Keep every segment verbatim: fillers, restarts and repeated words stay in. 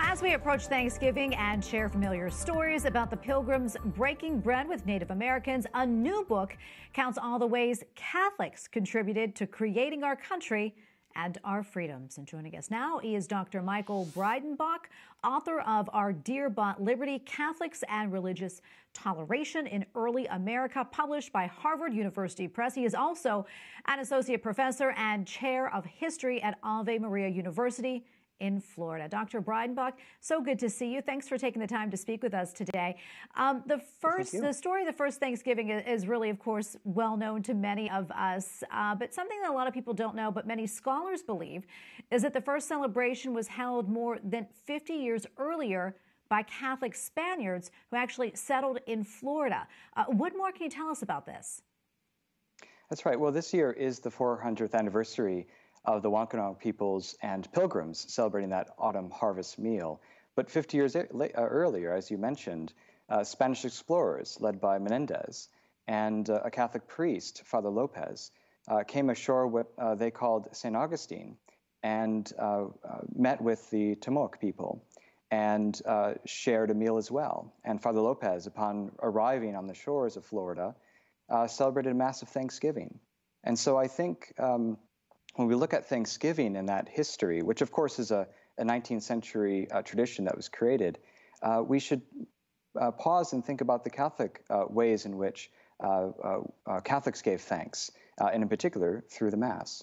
As we approach Thanksgiving and share familiar stories about the Pilgrims breaking bread with Native Americans, a new book counts all the ways Catholics contributed to creating our country and our freedoms. And joining us now is Doctor Michael Breidenbach, author of Our Dear Bought Liberty, Catholics and Religious Toleration in Early America, published by Harvard University Press. He is also an associate professor and chair of history at Ave Maria University in Florida. Doctor Breidenbach, so good to see you. Thanks for taking the time to speak with us today. Um, the first, the story of the first Thanksgiving is really, of course, well known to many of us, uh, but something that a lot of people don't know, but many scholars believe, is that the first celebration was held more than fifty years earlier by Catholic Spaniards who actually settled in Florida. Uh, what more can you tell us about this? That's right. Well, this year is the four hundredth anniversary of the Wampanoag peoples and pilgrims celebrating that autumn harvest meal. But fifty years earlier, as you mentioned, uh, Spanish explorers led by Menendez and uh, a Catholic priest, Father Lopez, uh, came ashore what uh, they called Saint Augustine and uh, uh, met with the Tamoc people and uh, shared a meal as well. And Father Lopez, upon arriving on the shores of Florida, uh, celebrated a massive Thanksgiving. And so I think um, when we look at Thanksgiving and that history, which of course is a, a nineteenth century uh, tradition that was created, uh, we should uh, pause and think about the Catholic uh, ways in which uh, uh, uh, Catholics gave thanks, uh, and in particular through the Mass.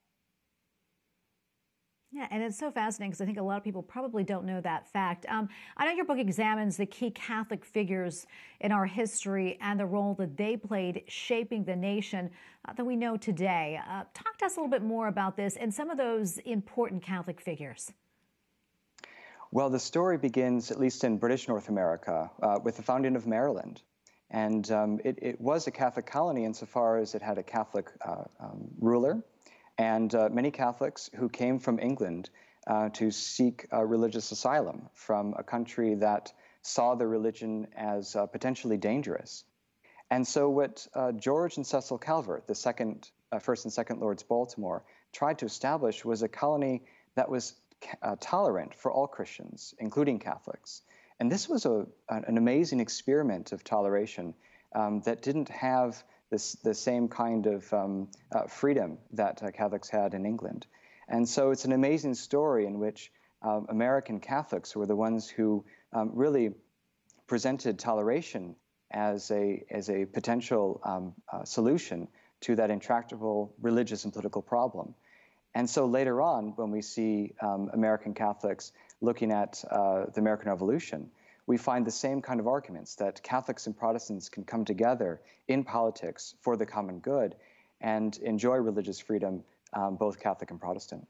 Yeah, and it's so fascinating because I think a lot of people probably don't know that fact. Um, I know your book examines the key Catholic figures in our history and the role that they played shaping the nation uh, that we know today. Uh, talk to us a little bit more about this and some of those important Catholic figures. Well, the story begins, at least in British North America, uh, with the founding of Maryland. And um, it, it was a Catholic colony insofar as it had a Catholic uh, um, ruler. And uh, many Catholics who came from England uh, to seek uh, religious asylum from a country that saw their religion as uh, potentially dangerous. And so what uh, George and Cecil Calvert, the second, uh, first and second Lords Baltimore, tried to establish was a colony that was uh, tolerant for all Christians, including Catholics. And this was a, an amazing experiment of toleration um, that didn't have This, the same kind of um, uh, freedom that uh, Catholics had in England. And so it's an amazing story in which um, American Catholics were the ones who um, really presented toleration as a, as a potential um, uh, solution to that intractable religious and political problem. And so later on, when we see um, American Catholics looking at uh, the American Revolution, we find the same kind of arguments that Catholics and Protestants can come together in politics for the common good and enjoy religious freedom, um, both Catholic and Protestant.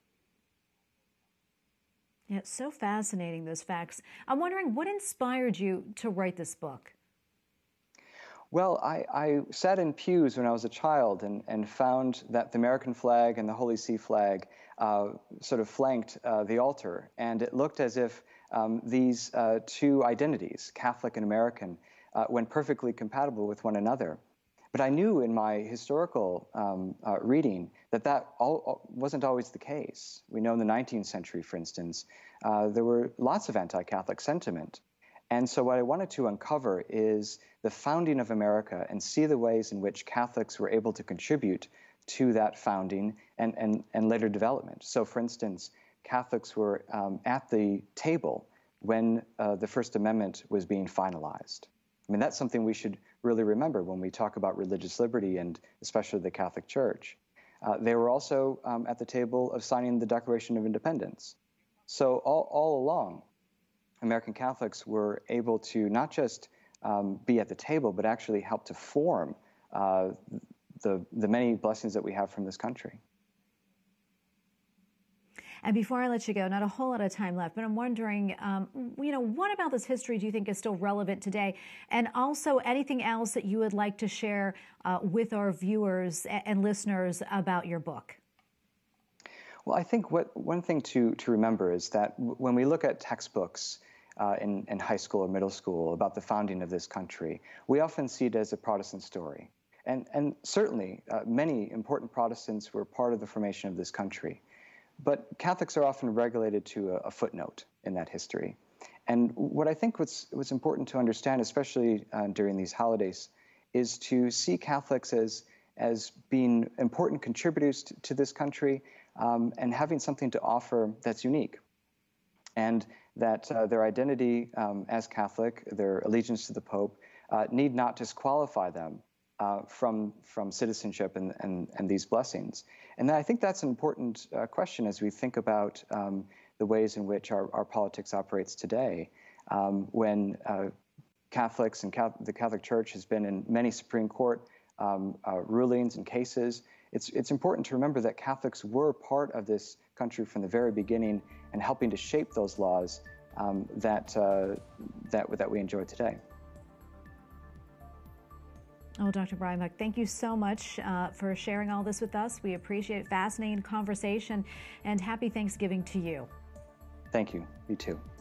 Yeah, it's so fascinating, those facts. I'm wondering, what inspired you to write this book? Well, I, I sat in pews when I was a child and, and found that the American flag and the Holy See flag uh, sort of flanked uh, the altar, and it looked as if Um, these uh, two identities, Catholic and American, uh, went perfectly compatible with one another. But I knew in my historical um, uh, reading that that all, all wasn't always the case. We know in the nineteenth century, for instance, uh, there were lots of anti-Catholic sentiment. And so what I wanted to uncover is the founding of America and see the ways in which Catholics were able to contribute to that founding and, and, and later development. So, for instance, Catholics were um, at the table when uh, the First Amendment was being finalized. I mean, that's something we should really remember when we talk about religious liberty and especially the Catholic Church. Uh, they were also um, at the table of signing the Declaration of Independence. So all, all along, American Catholics were able to not just um, be at the table, but actually help to form uh, the, the many blessings that we have from this country. And before I let you go, not a whole lot of time left, but I'm wondering, um, you know, what about this history do you think is still relevant today? And also anything else that you would like to share uh, with our viewers and listeners about your book? Well, I think what one thing to, to remember is that when we look at textbooks uh, in, in high school or middle school about the founding of this country, we often see it as a Protestant story. And, and certainly uh, many important Protestants were part of the formation of this country. but Catholics are often regulated to a, a footnote in that history. And what I think what's, what's important to understand, especially uh, during these holidays, is to see Catholics as, as being important contributors to, to this country um, and having something to offer that's unique. And that uh, their identity um, as Catholic, their allegiance to the Pope, uh, need not disqualify them uh, from, from citizenship and, and, and these blessings. And I think that's an important uh, question as we think about um, the ways in which our, our politics operates today, um, when uh, Catholics and Catholic, the Catholic Church has been in many Supreme Court um, uh, rulings and cases. It's, it's important to remember that Catholics were part of this country from the very beginning and helping to shape those laws um, that, uh, that, that we enjoy today. Oh, Doctor Breidenbach, thank you so much uh, for sharing all this with us. We appreciate it. Fascinating conversation, and happy Thanksgiving to you. Thank you. You too.